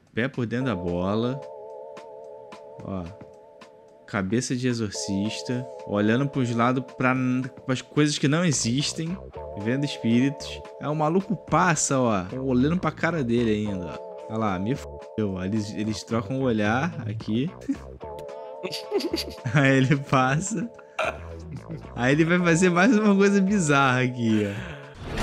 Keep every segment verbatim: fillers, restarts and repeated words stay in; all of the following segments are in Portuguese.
Pé por dentro da bola. Ó. Cabeça de exorcista. Olhando pros lados, pra as coisas que não existem. Vendo espíritos. Aí o maluco passa, ó. Olhando pra cara dele ainda, ó. Olha lá, me fudeu. Eles, eles trocam o olhar aqui. Aí ele passa. Aí ele vai fazer mais uma coisa bizarra aqui, ó.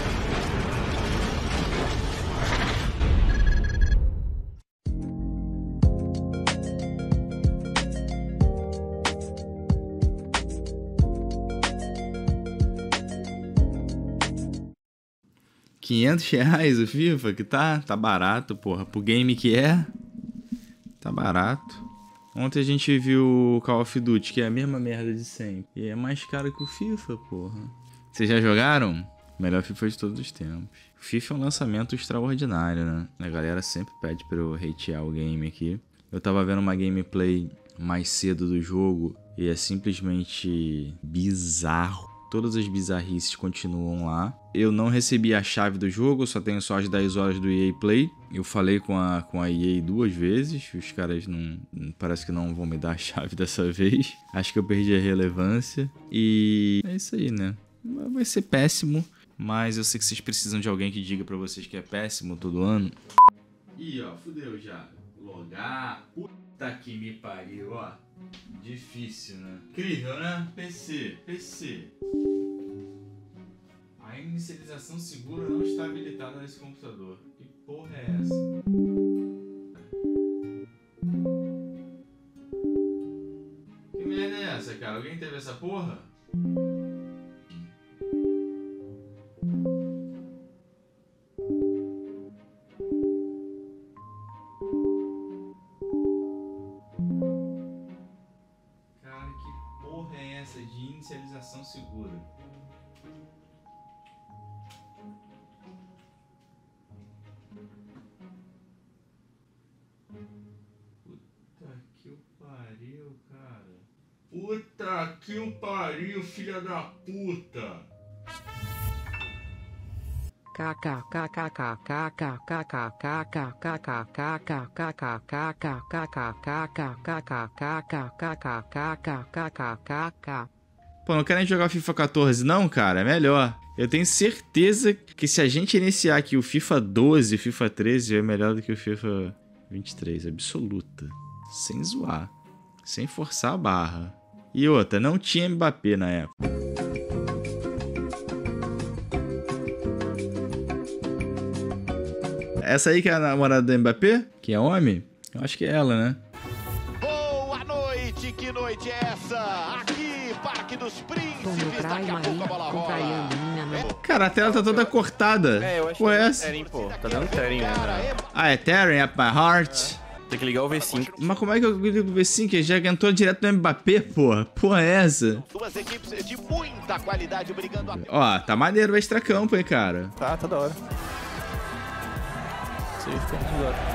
quinhentos reais o FIFA, que tá, tá barato, porra. Pro game que é, tá barato. Ontem a gente viu o Call of Duty, que é a mesma merda de sempre. E é mais caro que o FIFA, porra. Vocês já jogaram? Melhor FIFA de todos os tempos. O FIFA é um lançamento extraordinário, né? A galera sempre pede pra eu hatear o game aqui. Eu tava vendo uma gameplay mais cedo do jogo e é simplesmente bizarro. Todas as bizarrices continuam lá. Eu não recebi a chave do jogo, só tenho só as dez horas do E A Play. Eu falei com a, com a E A duas vezes, os caras não... parece que não vão me dar a chave dessa vez. Acho que eu perdi a relevância. E é isso aí, né? Vai ser péssimo, mas eu sei que vocês precisam de alguém que diga pra vocês que é péssimo todo ano. Ih, ó, fudeu já. Logar... Puta que me pariu, ó. Difícil, né? Incrível, né? P C, P C. A inicialização segura não está habilitada nesse computador. Que porra é essa? Que merda é essa, cara? Alguém teve essa porra? De inicialização segura. Puta que o pariu, cara. Puta que o pariu, filha da puta. Pô, não querem jogar o FIFA quatorze não, cara? É melhor. Eu tenho certeza que se a gente iniciar aqui o FIFA doze, o FIFA treze, é melhor do que o FIFA vinte e três. Absoluta. Sem zoar. Sem forçar a barra. E outra, não tinha Mbappé na época. Essa aí que é a namorada do Mbappé? Que é homem? Eu acho que é ela, né? Boa noite, que noite é essa? Aqui, Parque dos Príncipes, daqui a pouco a bola rola. Cara, a tela tá toda cortada. É, eu acho Pô, que é é essa? Teren, pô. Tá dando Teren, né? Ah, é Tearing Up My Heart. Tem que ligar o V cinco. Mas como é que eu ligo o V cinco? Ele já entrou direto no Mbappé, porra. Porra é essa? Duas equipes de muita qualidade brigando a... Ó, tá maneiro o extracampo, hein, cara. Tá, tá da hora. Isso aí fica muito da hora.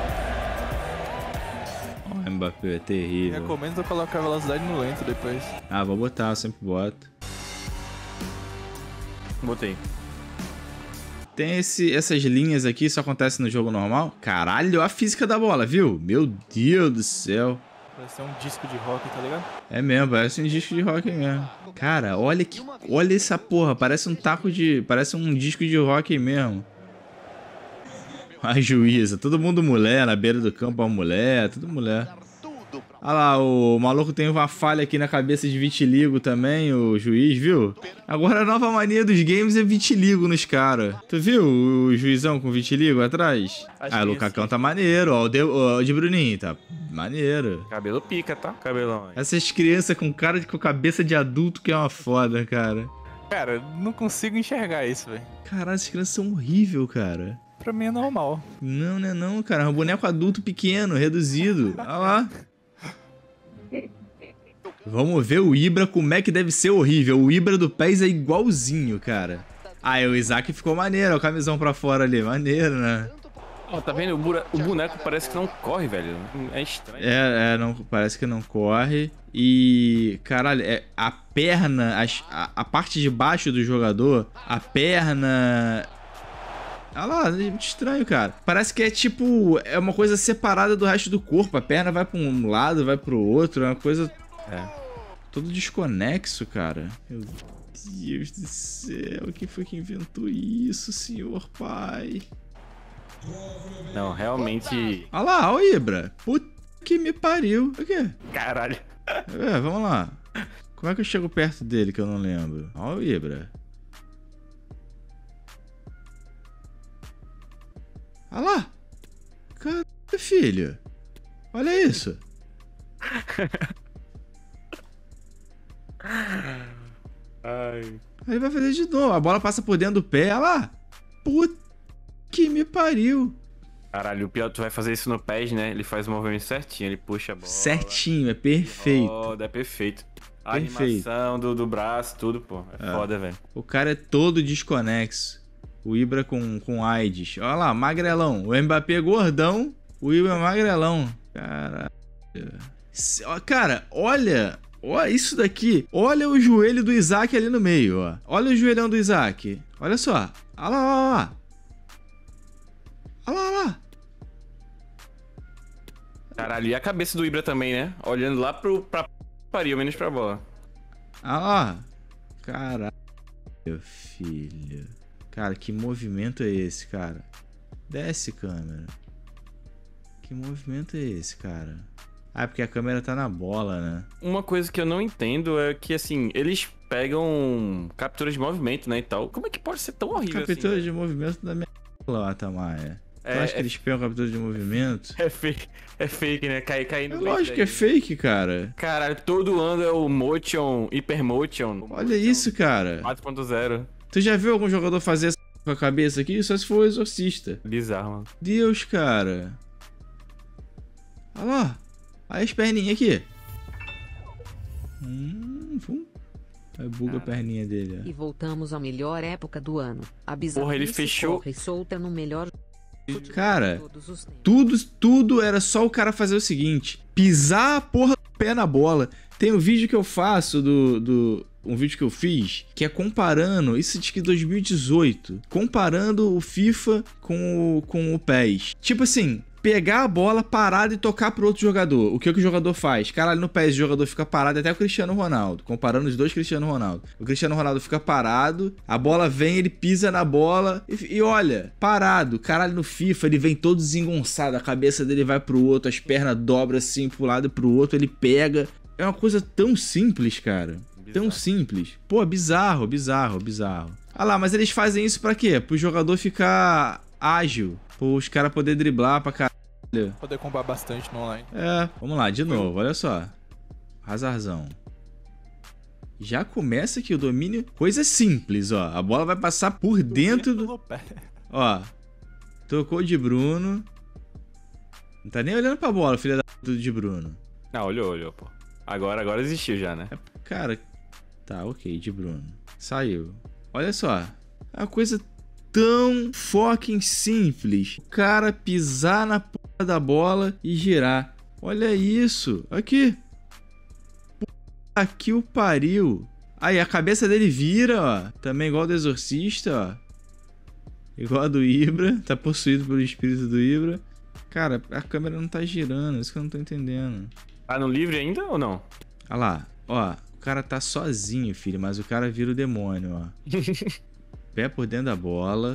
Ó, o Mbappé é terrível. Recomendo colocar a velocidade no lento depois. Ah, vou botar, eu sempre boto. Botei. Tem esse, essas linhas aqui, isso acontece no jogo normal? Caralho, olha a física da bola, viu? Meu Deus do céu. Parece ser um disco de rock, tá ligado? É mesmo, parece um disco de rock mesmo. Cara, olha que, olha essa porra, parece um taco de... Parece um disco de rock mesmo. A juíza, todo mundo mulher, na beira do campo, a mulher, tudo mulher. Olha lá, o maluco tem uma falha aqui na cabeça de vitiligo também, o juiz, viu? Agora a nova mania dos games é vitiligo nos caras. Tu viu o juizão com vitiligo atrás? Acho Ah, o Lucacão tá maneiro, ó, o de, o de Bruninho tá maneiro. Cabelo pica, tá? Cabelão aí. Essas crianças com cara de com cabeça de adulto que é uma foda, cara. Cara, eu não consigo enxergar isso, velho. Caralho, essas crianças são horríveis, cara. Pra mim é normal. Não, não é não, cara. É um boneco adulto pequeno, reduzido. Olha lá. Vamos ver o Ibra como é que deve ser horrível. O Ibra do Pés é igualzinho, cara. Ah, o Isaac ficou maneiro. Ó, o camisão pra fora ali. Maneiro, né? Ó, oh, tá vendo? O, bura... o boneco parece que não corre, velho. É estranho. É, é não, parece que não corre. E, caralho, é, a perna, a, a parte de baixo do jogador, a perna... Olha lá, é muito estranho, cara. Parece que é tipo, é uma coisa separada do resto do corpo. A perna vai pra um lado, vai pro outro, é uma coisa... É. Todo desconexo, cara. Meu Deus do céu, quem foi que inventou isso, senhor pai? Não, realmente... Olha lá, ó Ibra. Puta que me pariu. O quê? Caralho. É, vamos lá. Como é que eu chego perto dele que eu não lembro? Olha o Ibra. Olha lá. Caralho, filho. Olha isso. Ai. Aí vai fazer de novo. A bola passa por dentro do pé. Olha lá. Puta que me pariu. Caralho, o pior, tu vai fazer isso no P E S, né? Ele faz o movimento certinho, ele puxa a bola. Certinho, é perfeito. Roda, é perfeito. A Perfeito. animação do, do braço, tudo, pô. É, É. foda, velho. O cara é todo desconexo. O Ibra com, com AIDS. Olha lá, magrelão. O Mbappé gordão. O Ibra magrelão. Caralho. Se- ó, Cara, olha... Olha isso daqui. Olha o joelho do Isaac ali no meio, ó. Olha o joelhão do Isaac. Olha só. Olha lá, olha lá. Olha lá, olha lá. Caralho, e a cabeça do Ibra também, né? Olhando lá pro... pra pariu, menos pra bola. Olha lá. Caralho, filho. Cara, que movimento é esse, cara? Desce, câmera. Que movimento é esse, cara? Ah, porque a câmera tá na bola, né? Uma coisa que eu não entendo é que, assim, eles pegam capturas de movimento, né, e tal. Como é que pode ser tão horrível Captura assim? de movimento da minha lá, Tamaia. Tu É, acha que é- eles pegam captura de movimento? É fake, é fake, né? Cai, cai É no lógico que é fake, cara. Caralho, todo ano é o Motion, Hypermotion. Olha isso, cara. quatro ponto zero. Tu já viu algum jogador fazer essa com a cabeça aqui? Só se for o exorcista. Bizarro, mano. Deus, cara. Olha lá. Olha as perninhas aqui. Hum, vum. Aí buga a perninha dele, E voltamos à melhor época do ano. A bizarrice Porra, ele fechou- corre solta no melhor ó. futebol Cara, de todos os tempos. tudo, tudo era só o cara fazer o seguinte. Pisar a porra do pé na bola. Tem um vídeo que eu faço do... do um vídeo que eu fiz, que é comparando, isso de que dois mil e dezoito, comparando o FIFA com o, com o P E S. Tipo assim, pegar a bola parada e tocar pro outro jogador. O que, que o jogador faz? Caralho, no P E S o jogador fica parado, até o Cristiano Ronaldo, comparando os dois Cristiano Ronaldo. O Cristiano Ronaldo fica parado, a bola vem, ele pisa na bola e, e olha, parado. Caralho, no FIFA ele vem todo desengonçado, a cabeça dele vai pro outro, as pernas dobram assim pro lado e pro outro, ele pega. É uma coisa tão simples, cara. Tão simples. Pô, bizarro, bizarro, bizarro. Ah lá, mas eles fazem isso pra quê? Pro jogador ficar ágil. Os caras poderem driblar pra caralho. Poder combar bastante no online. É, vamos lá, de novo, olha só. Razarzão. Já começa aqui o domínio. Coisa simples, ó. A bola vai passar por dentro do... no pé. Ó. Tocou de Bruno. Não tá nem olhando pra bola, filha da puta de Bruno. Não, olhou, olhou, pô. Agora, agora existiu já, né? Cara, tá, ok, de Bruno. Saiu. Olha só. É uma coisa tão fucking simples. O cara pisar na porra da bola e girar. Olha isso. Aqui. Puta que o pariu. Aí, a cabeça dele vira, ó. Também igual do Exorcista, ó. Igual a do Ibra. Tá possuído pelo espírito do Ibra. Cara, a câmera não tá girando. Isso que eu não tô entendendo. Tá no livre ainda ou não? Olha lá, ó, o cara tá sozinho, filho, mas o cara vira o demônio, ó. Pé por dentro da bola.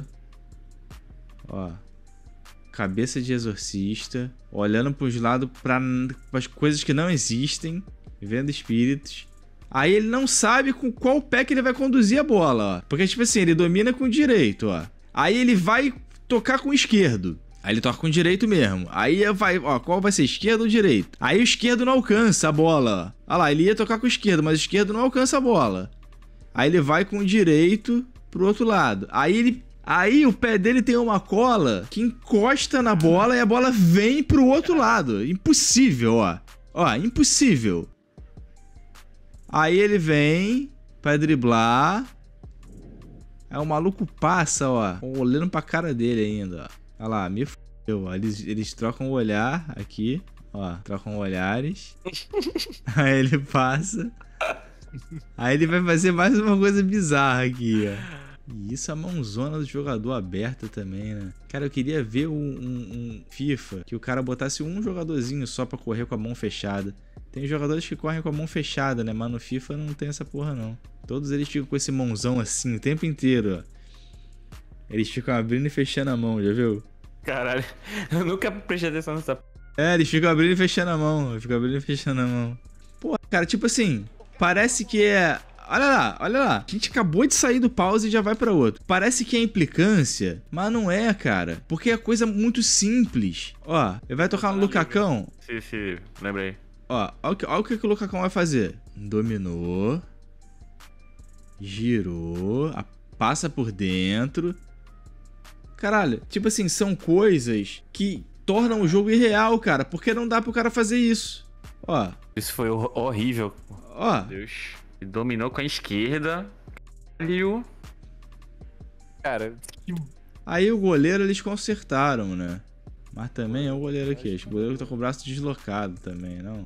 Ó. Cabeça de exorcista. Olhando pros lados, pra, pras coisas que não existem. Vendo espíritos. Aí ele não sabe com qual pé que ele vai conduzir a bola, ó. Porque, tipo assim, ele domina com o direito, ó. Aí ele vai tocar com o esquerdo. Aí ele toca com o direito mesmo. Aí vai, ó, qual vai ser, esquerdo ou direito? Aí o esquerdo não alcança a bola. Olha lá, ele ia tocar com o esquerdo, mas o esquerdo não alcança a bola. Aí ele vai com o direito pro outro lado. Aí ele, aí o pé dele tem uma cola que encosta na bola e a bola vem pro outro lado. Impossível, ó. Ó, impossível. Aí ele vem pra driblar. Aí o maluco passa, ó, olhando pra cara dele ainda, ó. Olha lá, me fudeu. Eles, eles trocam o olhar aqui. Ó, trocam olhares. Aí ele passa. Aí ele vai fazer mais uma coisa bizarra aqui, ó. E isso, a mãozona do jogador aberta também, né? Cara, eu queria ver um, um, um FIFA que o cara botasse um jogadorzinho só pra correr com a mão fechada. Tem jogadores que correm com a mão fechada, né? Mas no FIFA não tem essa porra, não. Todos eles ficam com esse mãozão assim o tempo inteiro, ó. Eles ficam abrindo e fechando a mão, já viu? Caralho, eu nunca prestei atenção nessa... É, eles ficam abrindo e fechando a mão. Eles ficam abrindo e fechando a mão. Pô, cara, tipo assim, parece que é... Olha lá, olha lá. A gente acabou de sair do pause e já vai pra outro. Parece que é implicância, mas não é, cara. Porque é coisa muito simples. Ó, ele vai tocar no Lucacão. Sim, sim, lembrei. Ó, olha o que, olha o que o Lucacão vai fazer. Dominou. Girou. a- Passa por dentro. Caralho, tipo assim, são coisas que tornam o jogo irreal, cara. Porque não dá pro cara fazer isso. Ó, Isso foi hor- horrível. ó. Meu Deus. Ele dominou com a esquerda. Caralho. Cara, que... Aí o goleiro eles consertaram, né? Mas também é o goleiro aqui. Acho que o goleiro tá com o braço deslocado também, não?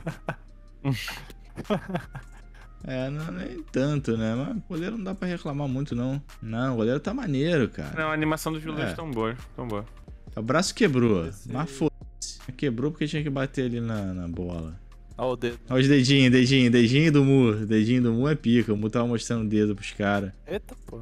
É, não, nem tanto, né? Mas o goleiro não dá pra reclamar muito, não. Não, o goleiro tá maneiro, cara. Não, a animação dos goleiros É. tão boa, tão boa. O braço quebrou, mas foda-se. Quebrou porque tinha que bater ali na, na bola. Ó o dedo. Olha os dedinhos, dedinho, dedinho do Mu. Dedinho do Mu é pica. O Mu tava mostrando o dedo pros caras. Eita, pô.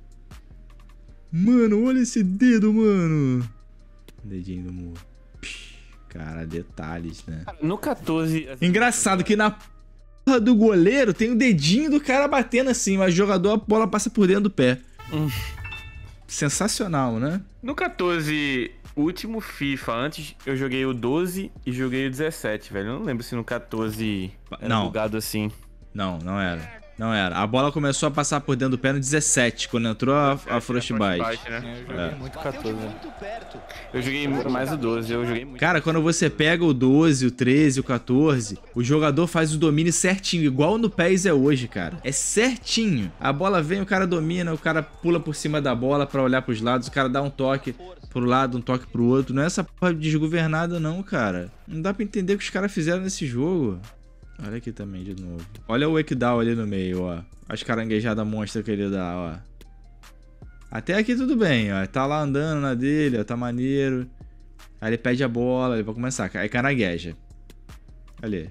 Mano, olha esse dedo, mano. Dedinho do Mu. Psh, cara, detalhes, né? No quatorze... assim, Engraçado que na porra do goleiro tem o dedinho do cara batendo assim, mas o jogador, a bola passa por dentro do pé. Hum. Sensacional, né? No quatorze, o último FIFA, antes eu joguei o doze e joguei o dezessete, velho. Eu não lembro se no quatorze era Não. bugado assim. Não, não era. Não era. A bola começou a passar por dentro do pé no dezessete, quando entrou a, a Frostbite. né? Eu joguei muito quatorze. Eu joguei mais o doze, eu joguei muito. Cara, quando você pega o doze, o treze, o quatorze, o jogador faz o domínio certinho, igual no P E S é hoje, cara. É certinho. A bola vem, o cara domina, o cara pula por cima da bola pra olhar pros lados, o cara dá um toque pro lado, um toque pro outro. Não é essa porra desgovernada não, cara. Não dá pra entender o que os caras fizeram nesse jogo. Olha aqui também, de novo. Olha o wake down ali no meio, ó. As caranguejadas monstra que ele dá, ó. Até aqui tudo bem, ó. Tá lá andando na dele, ó. Tá maneiro. Aí ele pede a bola, ele vai começar. Aí carangueja. Ali.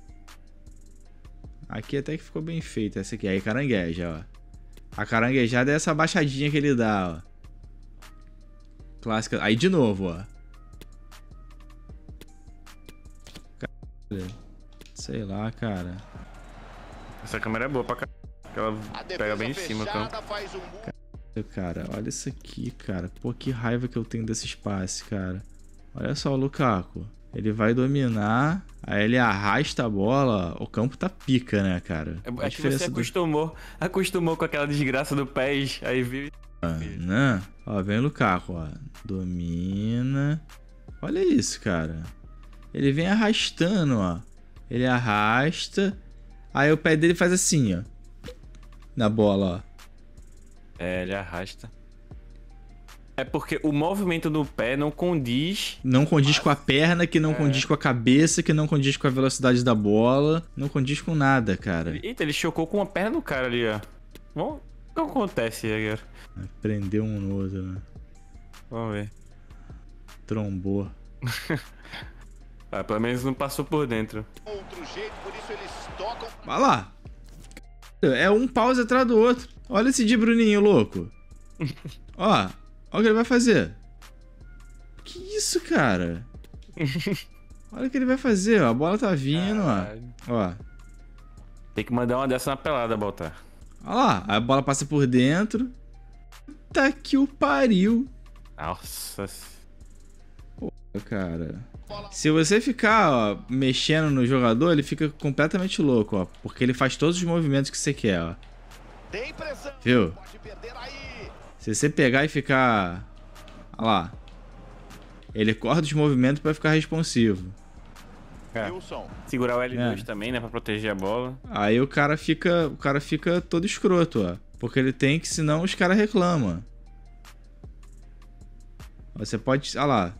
Aqui até que ficou bem feito essa aqui. Aí carangueja, ó. A caranguejada é essa baixadinha que ele dá, ó. Clássica. Aí de novo, ó. Caralho. Sei lá, cara. Essa câmera é boa pra caralho. Ela pega bem em cima, então. Cara, olha isso aqui, cara. Pô, que raiva que eu tenho desse espaço, cara. Olha só o Lukaku. Ele vai dominar, aí ele arrasta a bola. O campo tá pica, né, cara? É, acho que você acostumou, acostumou com aquela desgraça do P E S, aí viu... Ah, né? Ó, vem o Lukaku, ó. Domina. Olha isso, cara. Ele vem arrastando, ó. Ele arrasta. Aí o pé dele faz assim, ó. Na bola, ó. É, ele arrasta. É porque o movimento do pé não condiz... Não condiz com a perna, que não é. condiz com a cabeça, que não condiz com a velocidade da bola. Não condiz com nada, cara. Eita, ele chocou com a perna do cara ali, ó. Bom, o que acontece aí, agora? Prendeu um no outro, né? Vamos ver. Trombou. Ah, pelo menos não passou por dentro. Outro jeito, por isso eles tocam. Vai lá. É um pause atrás do outro. Olha esse de Bruninho, louco. Ó, olha o que ele vai fazer. Que isso, cara? Olha o que ele vai fazer, ó. A bola tá vindo, ó. Ó. Tem que mandar uma dessa na pelada, Baltar. Olha lá, a bola passa por dentro. Tá que o pariu. Nossa. Pô, cara. Se você ficar, ó, mexendo no jogador, ele fica completamente louco, ó. Porque ele faz todos os movimentos que você quer, ó. Tem pressão. Viu? Pode perder aí. Se você pegar e ficar... Olha lá. Ele corta os movimentos pra ficar responsivo. É. Wilson. Segurar o L dois É. também, né? Pra proteger a bola. Aí o cara fica, o cara fica todo escroto, ó. Porque ele tem que, senão os caras reclamam. Você pode... Olha lá.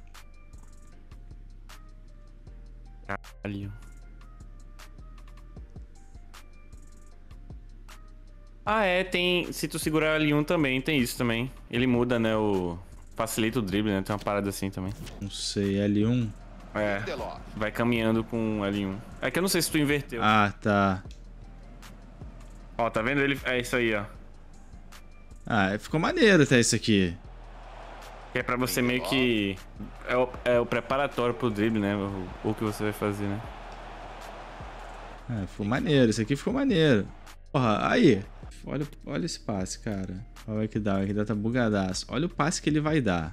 Ali. Ah, é, tem. Se tu segurar L um também, tem isso também. Ele muda, né? O. Facilita o drible, né? Tem uma parada assim também. Não sei, L um. É. Vai caminhando com L um. É que eu não sei se tu inverteu. Ah, tá. Ó, tá vendo? Ele. É isso aí, ó. Ah, ficou maneiro até isso aqui. Que é pra você meio que. É o, é o preparatório pro drible, né? O, o que você vai fazer, né? Ah, ficou maneiro, isso aqui ficou maneiro. Porra, aí. Olha, olha esse passe, cara. Olha que dá, que dá tá bugadaço. Olha o passe que ele vai dar.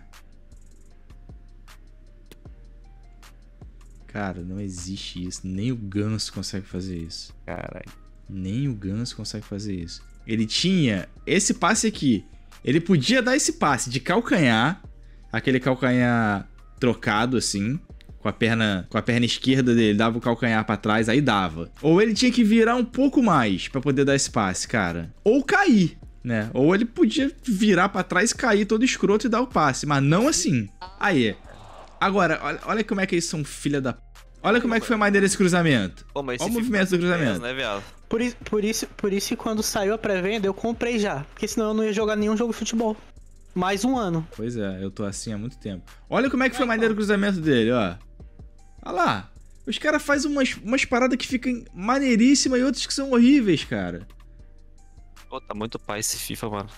Cara, não existe isso. Nem o Ganso consegue fazer isso. Caralho. Nem o Ganso consegue fazer isso. Ele tinha esse passe aqui. Ele podia dar esse passe de calcanhar. Aquele calcanhar trocado assim. Com a perna, com a perna esquerda dele, dava o calcanhar pra trás, aí dava. Ou ele tinha que virar um pouco mais pra poder dar esse passe, cara. Ou cair, né? Ou ele podia virar pra trás, cair todo escroto e dar o passe. Mas não assim. Aí. Agora, olha, olha como é que eles são filha da... Olha como é que foi maneiro esse cruzamento. Pô, mas olha o esse movimento do fica cruzamento. dez, né, viado? Por isso, por, isso, por isso que quando saiu a pré-venda eu comprei já. Porque senão eu não ia jogar nenhum jogo de futebol. Mais um ano. Pois é, eu tô assim há muito tempo. Olha como é que foi maneiro o cruzamento dele, ó. Olha lá. Os caras fazem umas, umas paradas que ficam maneiríssimas e outras que são horríveis, cara. Pô, tá muito pai esse FIFA, mano.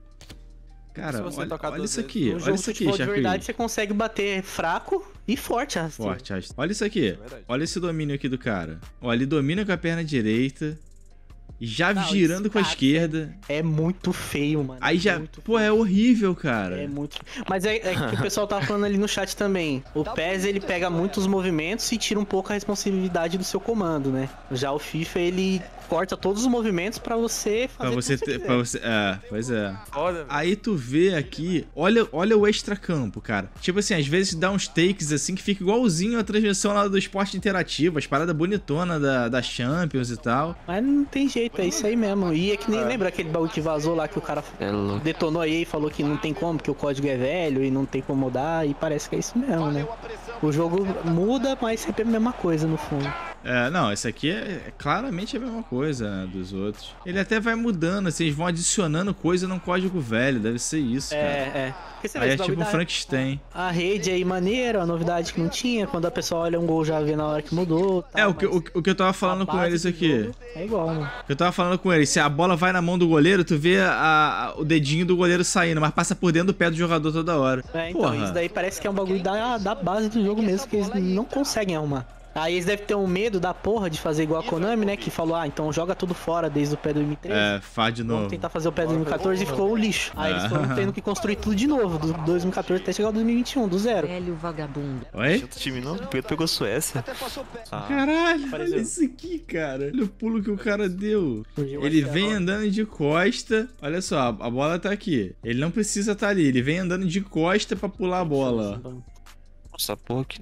Cara, Se você olha, tocar olha duas isso vezes aqui, No olha jogo isso de aqui, futebol de Chacui. verdade você consegue bater fraco e forte. Assim. Forte, acho. Olha isso aqui. verdade. Olha esse domínio aqui do cara. Ó, ele domina com a perna direita. Já Não, girando esse com a cara esquerda. É muito feio, mano. Aí já... Muito Pô, feio. é horrível, cara. É muito. Mas é, é que o pessoal tava falando ali no chat também. O P E S ele pega muitos movimentos e tira um pouco a responsabilidade do seu comando, né? Já o FIFA ele corta todos os movimentos pra você fazer Pra o que você você ter... quiser. Pra você... É, pois é. Foda, velho. Aí tu vê aqui, olha, olha o extracampo, cara. Tipo assim, às vezes dá uns takes assim que fica igualzinho a transmissão lá do esporte interativo, as paradas bonitonas da, da Champions e tal. Mas não tem jeito, é isso aí mesmo. E é que nem lembra aquele baú que vazou lá que o cara É louco. detonou aí e falou que não tem como, que o código é velho e não tem como mudar, e parece que é isso mesmo, né? O jogo muda, mas sempre é a mesma coisa no fundo. É, não, esse aqui é, é claramente a mesma coisa, né, dos outros. Ele até vai mudando, assim, eles vão adicionando coisa num código velho, deve ser isso, cara. É, é. Porque você vê Aí é esse tipo bagulho um da- Frankenstein. A rede aí maneiro, a novidade que não tinha, quando a pessoa olha um gol já vê na hora que mudou. Tal, É, o que, mas o, o que eu tava falando a com base eles do aqui. jogo É igual, mano. O que eu tava falando com eles, se a bola vai na mão do goleiro, tu vê a- a- o dedinho do goleiro saindo, mas passa por dentro do pé do jogador toda hora. É, então, Porra. isso daí parece que é um bagulho da, da base do jogo mesmo, que eles não conseguem arrumar. Aí eles devem ter um medo da porra de fazer igual a Konami, né? Que falou, ah, então joga tudo fora desde o pé do dois mil e treze. É, faz de Vamos novo. tentar fazer o pé do dois mil e quatorze e ficou um lixo. Aí eles foram tendo que construir tudo de novo, do dois mil e quatorze até chegar ao dois mil e vinte e um, do zero. Velho vagabundo. Oi? Outro time não, o Pedro pegou Suécia. Ah, Caralho, olha Apareceu. isso aqui, cara. Olha o pulo que o cara deu. Surgiu Ele essa vem roda. andando de costa. Olha só, a a bola tá aqui. Ele não precisa estar ali. Ele vem andando de costa pra pular a bola. ó. nossa porra aqui.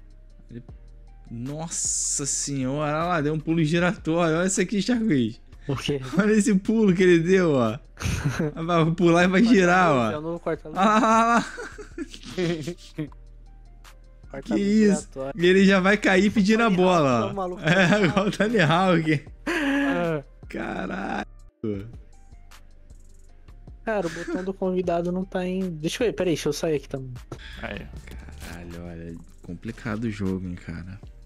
Nossa senhora, olha lá, deu um pulo giratório. Olha isso aqui, Charquis. Por quê? Olha esse pulo que ele deu, ó. Vai pular e vai girar, É o ó. novo corta-luz. Ah, lá, lá, lá. Corta-luz Que isso? aleatório. E ele já vai cair pedindo a Tony bola, Hawk, ó. o maluco. É, igual o Tony Hawk. Ah, Caralho. Cara, o botão do convidado não tá em. Deixa eu ver, peraí, deixa eu sair aqui também. Aí. Caralho, olha. Complicado o jogo, hein, cara.